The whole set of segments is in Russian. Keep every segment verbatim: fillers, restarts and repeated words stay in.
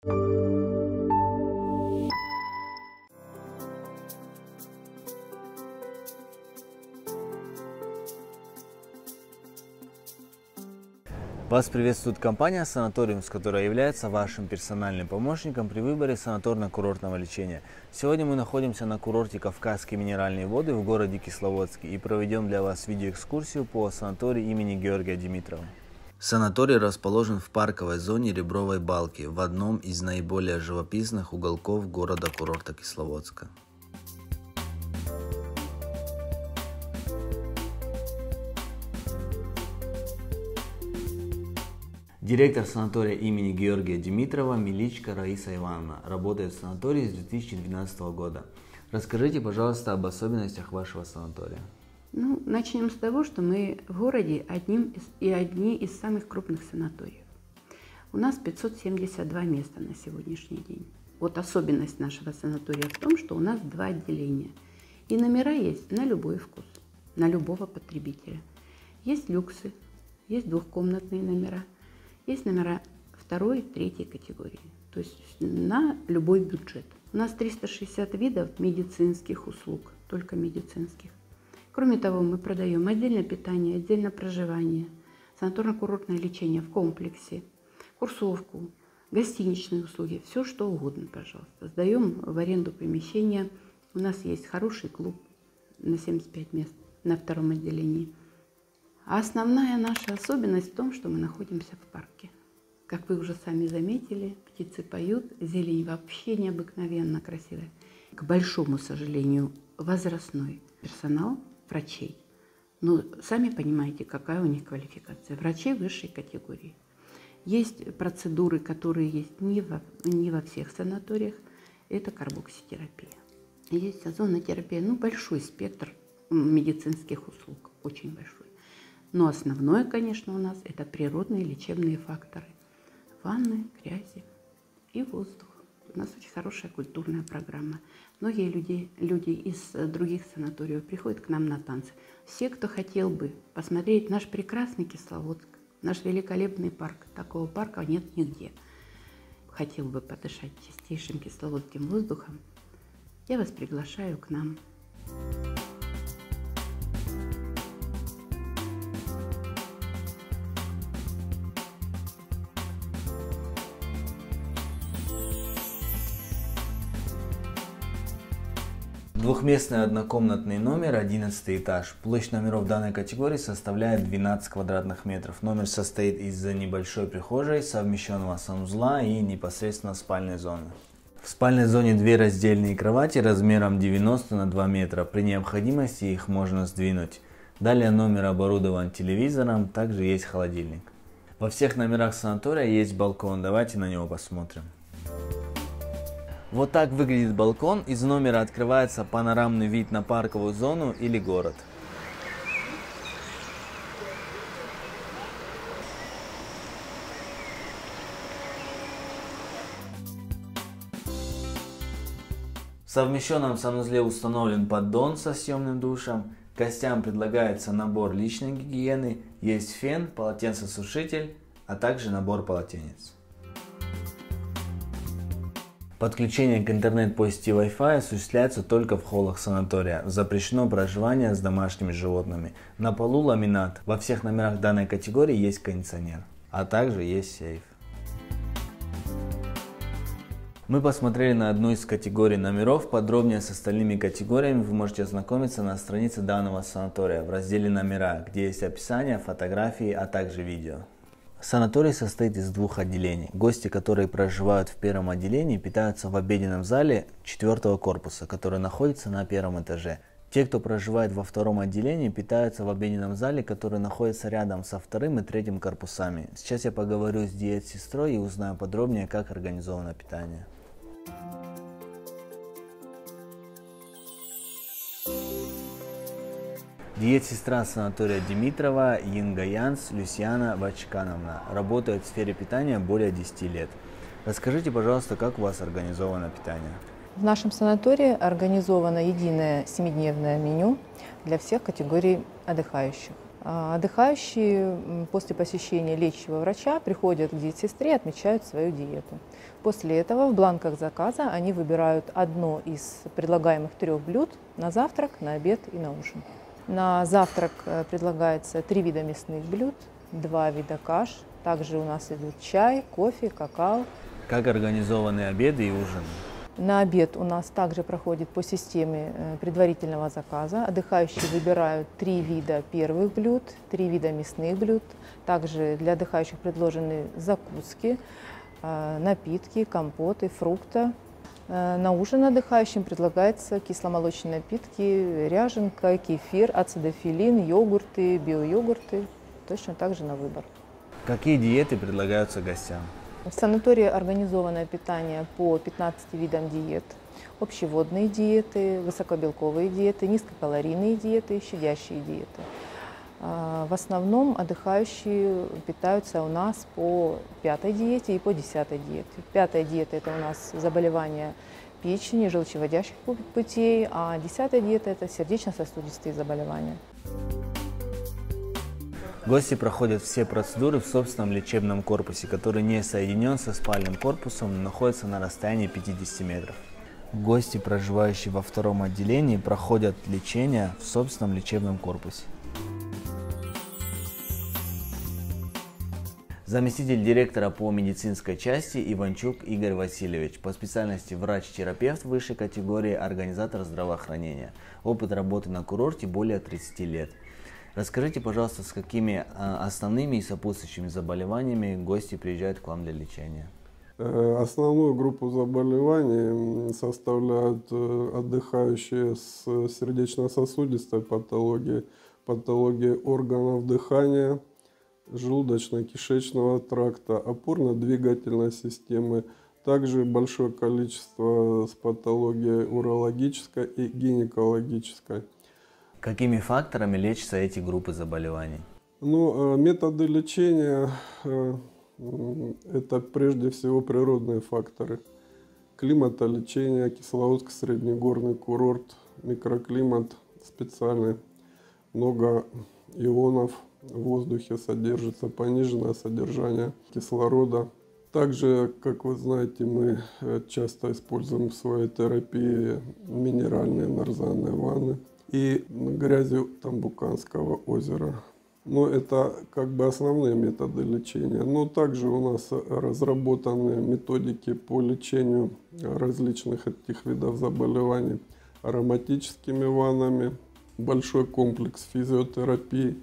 Вас приветствует компания «Санаториум», которая является вашим персональным помощником при выборе санаторно-курортного лечения. Сегодня мы находимся на курорте Кавказские минеральные воды в городе Кисловодске и проведем для вас видеоэкскурсию по санаторию имени Георгия Димитрова. Санаторий расположен в парковой зоне Ребровой Балки, в одном из наиболее живописных уголков города-курорта Кисловодска. Директор санатория имени Георгия Димитрова Миличко Раиса Ивановна работает в санатории с две тысячи двенадцатого года. Расскажите, пожалуйста, об особенностях вашего санатория. Ну, начнем с того, что мы в городе одним из, и одни из самых крупных санаториев. У нас пятьсот семьдесят два места на сегодняшний день. Вот особенность нашего санатория в том, что у нас два отделения. И номера есть на любой вкус, на любого потребителя. Есть люксы, есть двухкомнатные номера. Есть номера второй, третьей категории, то есть на любой бюджет. У нас триста шестьдесят видов медицинских услуг, только медицинских. Кроме того, мы продаем отдельное питание, отдельное проживание, санаторно-курортное лечение в комплексе, курсовку, гостиничные услуги, все что угодно, пожалуйста. Сдаем в аренду помещения. У нас есть хороший клуб на семьдесят пять мест на втором отделении. А основная наша особенность в том, что мы находимся в парке. Как вы уже сами заметили, птицы поют, зелень вообще необыкновенно красивая. К большому сожалению, возрастной персонал врачей. Но сами понимаете, какая у них квалификация. Врачей высшей категории. Есть процедуры, которые есть не во, не во всех санаториях. Это карбокситерапия. Есть озонотерапия, ну большой спектр медицинских услуг, очень большой. Но основное, конечно, у нас это природные лечебные факторы. Ванны, грязи и воздух. У нас очень хорошая культурная программа. Многие люди, люди из других санаториев приходят к нам на танцы. Все, кто хотел бы посмотреть наш прекрасный Кисловодск, наш великолепный парк, такого парка нет нигде. Хотел бы подышать чистейшим кисловодским воздухом, я вас приглашаю к нам. Двухместный однокомнатный номер, одиннадцатый этаж. Площадь номеров данной категории составляет двенадцать квадратных метров. Номер состоит из небольшой прихожей, совмещенного санузла и непосредственно спальной зоны. В спальной зоне две раздельные кровати размером девяносто на два метра. При необходимости их можно сдвинуть. Далее номер оборудован телевизором, также есть холодильник. Во всех номерах санатория есть балкон, давайте на него посмотрим. Вот так выглядит балкон. Из номера открывается панорамный вид на парковую зону или город. В совмещенном санузле установлен поддон со съемным душем. Гостям предлагается набор личной гигиены, есть фен, полотенцесушитель, а также набор полотенец. Подключение к интернет по сети Wi-Fi осуществляется только в холлах санатория. Запрещено проживание с домашними животными. На полу ламинат. Во всех номерах данной категории есть кондиционер, а также есть сейф. Мы посмотрели на одну из категорий номеров. Подробнее с остальными категориями вы можете ознакомиться на странице данного санатория в разделе «Номера», где есть описание, фотографии, а также видео. Санаторий состоит из двух отделений. Гости, которые проживают в первом отделении, питаются в обеденном зале четвертого корпуса, который находится на первом этаже. Те, кто проживает во втором отделении, питаются в обеденном зале, который находится рядом со вторым и третьим корпусами. Сейчас я поговорю с диет-сестрой и узнаю подробнее, как организовано питание. Диет-сестра санатория Димитрова Янгаянс Люсьяна Вачкановна работает в сфере питания более десяти лет. Расскажите, пожалуйста, как у вас организовано питание? В нашем санатории организовано единое семидневное меню для всех категорий отдыхающих. Отдыхающие после посещения лечащего врача приходят к диетсестре и отмечают свою диету. После этого в бланках заказа они выбирают одно из предлагаемых трех блюд на завтрак, на обед и на ужин. На завтрак предлагается три вида мясных блюд, два вида каш. Также у нас идут чай, кофе, какао. Как организованы обеды и ужины? На обед у нас также проходит по системе предварительного заказа. Отдыхающие выбирают три вида первых блюд, три вида мясных блюд. Также для отдыхающих предложены закуски, напитки, компоты, фрукты. На ужин отдыхающим предлагается кисломолочные напитки, ряженка, кефир, ацидофилин, йогурты, биойогурты. Точно так же на выбор. Какие диеты предлагаются гостям? В санатории организованное питание по пятнадцати видам диет. Общеводные диеты, высокобелковые диеты, низкокалорийные диеты, щадящие диеты. В основном отдыхающие питаются у нас по пятой диете и по десятой диете. Пятая диета – это у нас заболевания печени, желчевыводящих путей, а десятая диета – это сердечно-сосудистые заболевания. Гости проходят все процедуры в собственном лечебном корпусе, который не соединен со спальным корпусом, но находится на расстоянии пятидесяти метров. Гости, проживающие во втором отделении, проходят лечение в собственном лечебном корпусе. Заместитель директора по медицинской части Иванчук Игорь Васильевич, по специальности врач-терапевт высшей категории, организатор здравоохранения. Опыт работы на курорте более тридцати лет. Расскажите, пожалуйста, с какими основными и сопутствующими заболеваниями гости приезжают к вам для лечения? Основную группу заболеваний составляют отдыхающие с сердечно-сосудистой патологией, патологией органов дыхания, желудочно-кишечного тракта, опорно-двигательной системы, также большое количество с патологией урологической и гинекологической. Какими факторами лечатся эти группы заболеваний? Ну, методы лечения – это прежде всего природные факторы. Климатолечение, Кисловодско-среднегорный курорт, микроклимат специальный, много ионов в воздухе содержится, пониженное содержание кислорода. Также, как вы знаете, мы часто используем в своей терапии минеральные нарзанные ванны и грязью Тамбуканского озера. Но это как бы основные методы лечения. Но также у нас разработаны методики по лечению различных этих видов заболеваний ароматическими ваннами, большой комплекс физиотерапии,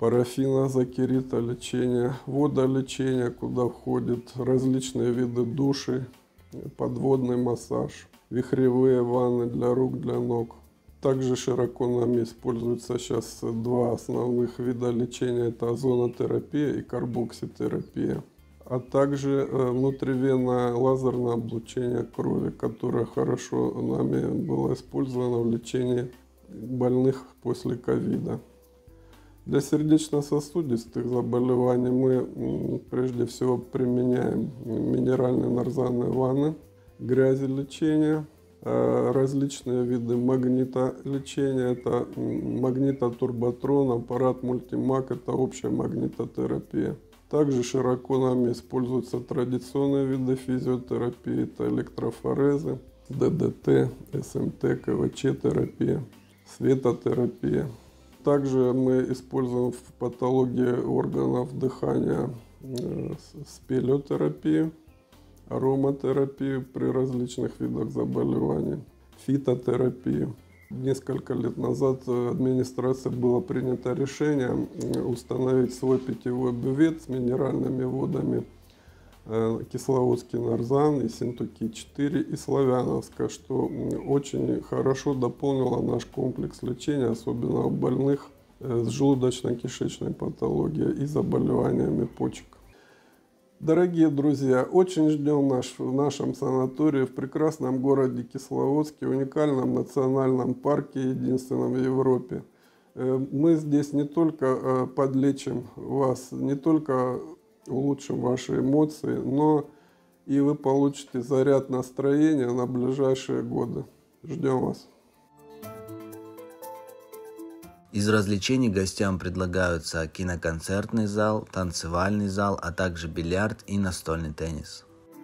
парафинозакеритолечения, водолечения, куда входят различные виды души, подводный массаж, вихревые ванны для рук, для ног. Также широко нами используются сейчас два основных вида лечения. Это озонотерапия и карбокситерапия. А также внутривенное лазерное облучение крови, которое хорошо нами было использовано в лечении больных после ковида. Для сердечно-сосудистых заболеваний мы прежде всего применяем минеральные нарзанные ванны, грязелечение, различные виды магнитолечения, это магнитотурботрон, аппарат мультимаг, это общая магнитотерапия. Также широко нами используются традиционные виды физиотерапии, это электрофорезы, ДДТ, СМТ, КВЧ-терапия, светотерапия. Также мы используем в патологии органов дыхания спелеотерапию, ароматерапию при различных видах заболеваний, фитотерапию. Несколько лет назад администрацией было принято решение установить свой питьевой бювет с минеральными водами Кисловодский нарзан, Ессентуки четыре и Славяновская, что очень хорошо дополнило наш комплекс лечения, особенно у больных с желудочно-кишечной патологией и заболеваниями почек. Дорогие друзья, очень ждем наш, в нашем санатории в прекрасном городе Кисловодске, уникальном национальном парке, единственном в Европе. Мы здесь не только подлечим вас, не только улучшим ваши эмоции, но и вы получите заряд настроения на ближайшие годы. Ждем вас. Из развлечений гостям предлагаются киноконцертный зал, танцевальный зал, а также бильярд и настольный теннис.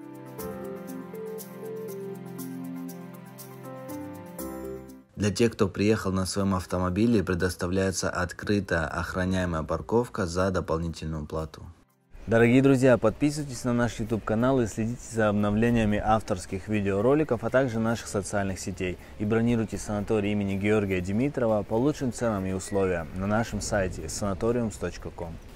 Для тех, кто приехал на своем автомобиле, предоставляется открытая охраняемая парковка за дополнительную плату. Дорогие друзья, подписывайтесь на наш YouTube канал и следите за обновлениями авторских видеороликов, а также наших социальных сетей. И бронируйте санаторий имени Георгия Димитрова по лучшим ценам и условиям на нашем сайте санаториумс точка ком.